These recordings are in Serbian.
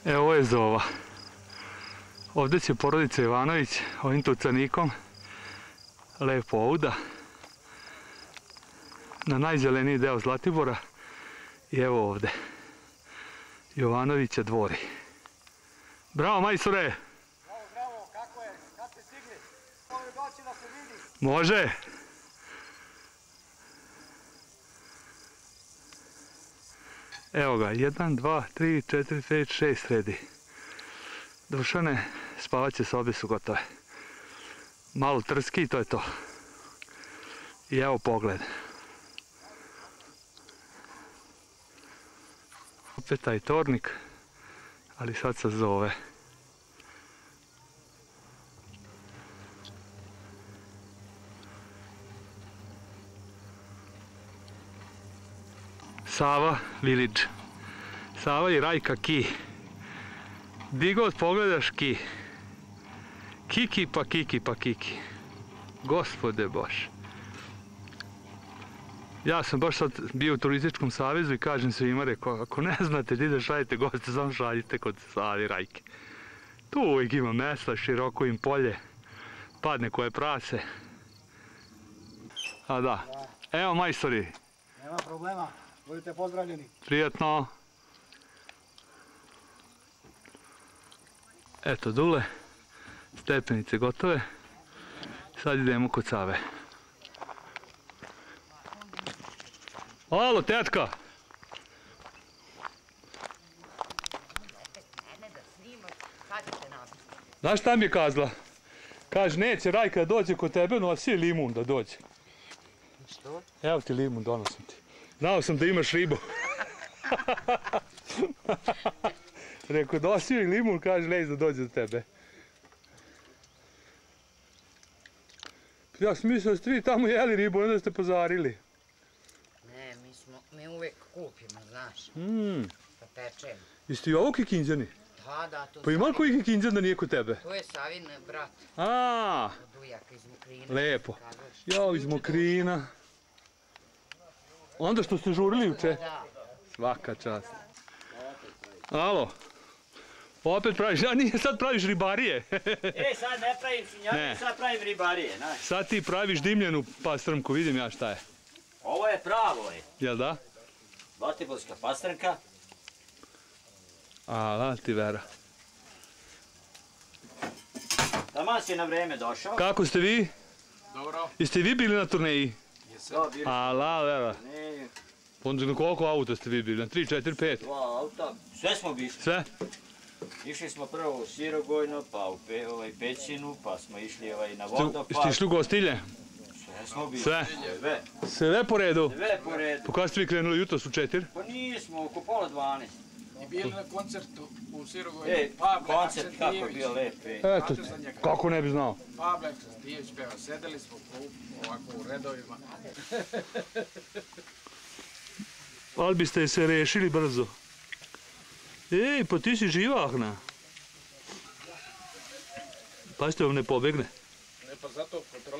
Evo, ovo je Zova. Ovdje će porodica Ivanović ovim tucanikom lepo ovda na najzeleniji deo Zlatibora. I evo ovdje Jovanovića dvori. Bravo, majstore! Bravo, bravo, kako je? Kad ste stigli? Može doći da se vidi? Može! Evo ga, 1, 2, 3, 4, 5, 6 sredi. Dušane, spavaće sobe su gotove. Malo trski i to je to. I evo pogled. Opet taj tornik, ali sad se zove. Sava Village. Sava i Rajka Ki. Di god pogledaš Ki. Kiki pa Kiki pa Kiki. Gospode Bože. Ja sam baš sad bio u turističkom savezu i kažem svima, rekao, ako ne znate gdje da šaljete goste, samo šaljite kod Save i Rajke. Tu uvijek ima mesta, široko im polje, padne koje prase. A da, evo majstori. Nema problema, budite pozdravljeni. Prijatno. Eto Dule, stepenice gotove. Sad idemo kod Save. Alo, tetka! Znaš šta mi je kazala? Kaže, neće Rajka da dođe kod tebe, nosi limun da dođe. Što? Evo ti limun, donosim ti. Znao sam da imaš ribu. Rekao, dosi joj limun, kaže, neće da dođe do tebe. Ja sam mislio da ste vi tamo jeli ribu, onda ste pozarili. Ne, mi uvijek kupimo, znaš, pa pečemo. Jeste i ovo Kikinđani? Da, to Pa ima koji Kikinđan da nije kod tebe? To je Savin brat A, od ujaka iz Mokrina. lepo. Jao, iz Mokrina. Onda što ste žurili uče? Da. Svaka čast. Alo. Opet praviš, a nije sad praviš ribarije. Sad ne pravim svinjake, sad pravim ribarije, znaš. Sad ti praviš dimljenu pastrmku, vidim ja šta je. Ovo je pravo, Jel da? Zlatiborska pastrnka. A, ti vera. Taman si na vreme došao. Kako ste vi? Dobro. Jeste vi bili na turneji? Da, bili A, vera. ne, Onda na koliko auta ste vi bili? Na 3, 4, 5? 2 auta. Sve smo bili. Sve? Išli smo prvo u Sirogojno, pa u Pećinu, pa smo išli na vodopad. Ste išli u Gostilje? Sve smo bili. Sve? Sve. Sve po redu? Sve po redu. Po kada ste vi krenuli jutros u 4? Pa nismo, oko pola 12. I bili na koncertu u Sirogojnu. Koncert kako bio lep. Eto, kako ne bi znao. Pavle Aksantijević peva, sedeli smo ovako u redovima. Ali biste se rešili brzo. Ej, pa ti si živahna. Pazite, vam ne pobegne. Ne, pa zato kontroli.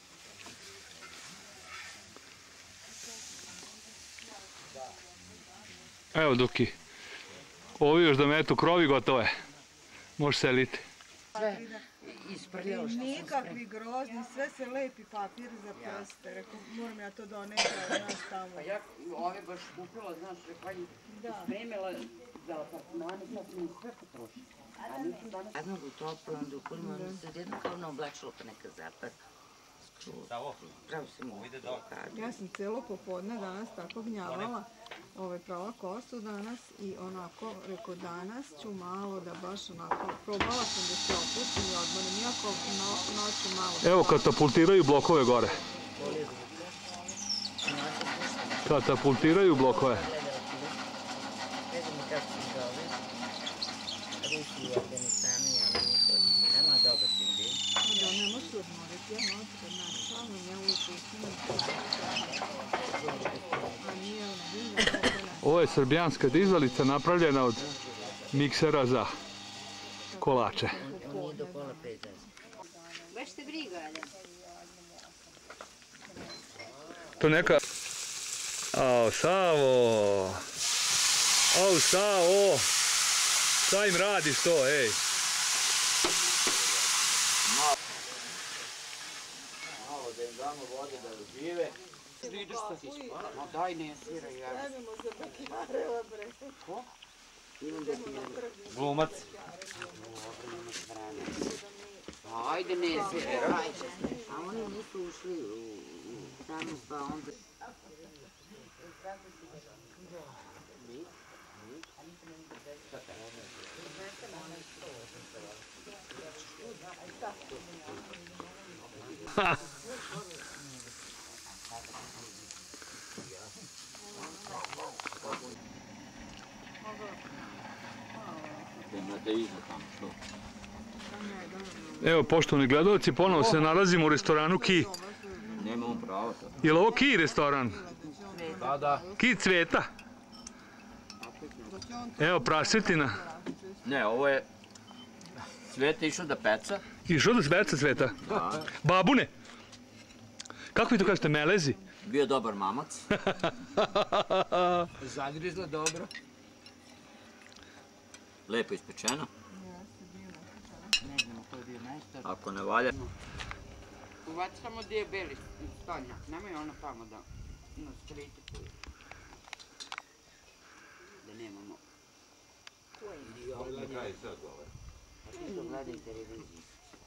Evo Duki. Ovi još da metu krovi gotove. Može seliti. Sve isprljao što sam Nikakvi grozni, sve se lepi papir za prste. Rekao, moram ja to doneti, znaš tamo. Ja ove baš kupila, znaš, rekla i spremila za apartmane, sad mi sve potroši. A nisam danas... Jednog u toplu, onda u kurmu, onda se jedno kao ono oblačilo pa neka zapad. Pravo se mu kaže. Ja sam celo popodne danas tako gnjavala, prala kosu danas i onako, rekao, danas ću malo da baš onako, probala sam da se opustim i odmorim, iako noću malo. Evo katapultiraju blokove gore. Katapultiraju blokove. Vedem kako se zove. Rusi u Afganistanu i Amerika. Nema dobar tim bil. Da, ne možeš odmoriti, ja noću kad nastavno, ja uvijek usinim. A nije zbilja. Ovo je srbijanska dizalica napravljena od miksera za kolače. On nije do pola 5. Baš te briga, ali? To neka... Ao, Savo! Ao, Savo! Šta im radiš to, ej? Malo da im damo vode da žive. Vidiš što ti spala? Ma daj ne sviraj, ja. Sedimo za bakareva, bre. Ko? Imam da ti ne. Glumac. Ajde ne sviraj, ajde. A oni nisu ušli u tamo pa onda... Imate iza tamo, što? Evo, poštovani gledalci, ponovo se nalazimo u restoranu Ki. Nema on pravo sad. Je li ovo Ki restoran? Da. Ki Cveta? Evo, Prašetina. Ne, ovo je... Cvete išao da peca. Išao da speca Cveta? Da. Babune? Kako vi to kažete, melezi? Bio dobar mamac. Zagrizla dobro. Lepo ispečeno. Ne znam ko je bio majstor. Ako ne valja... Uvaci samo gdje je beli stolnjak, nemoj ono tamo da nas kritikuju. Da nemamo. Gledaj televiziju.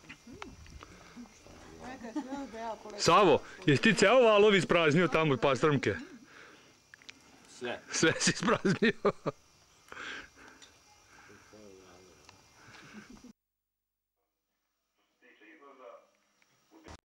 Savo, jesi ti ceo valov ispraznio tamo i pastrmke? Sve. Sve si ispraznio.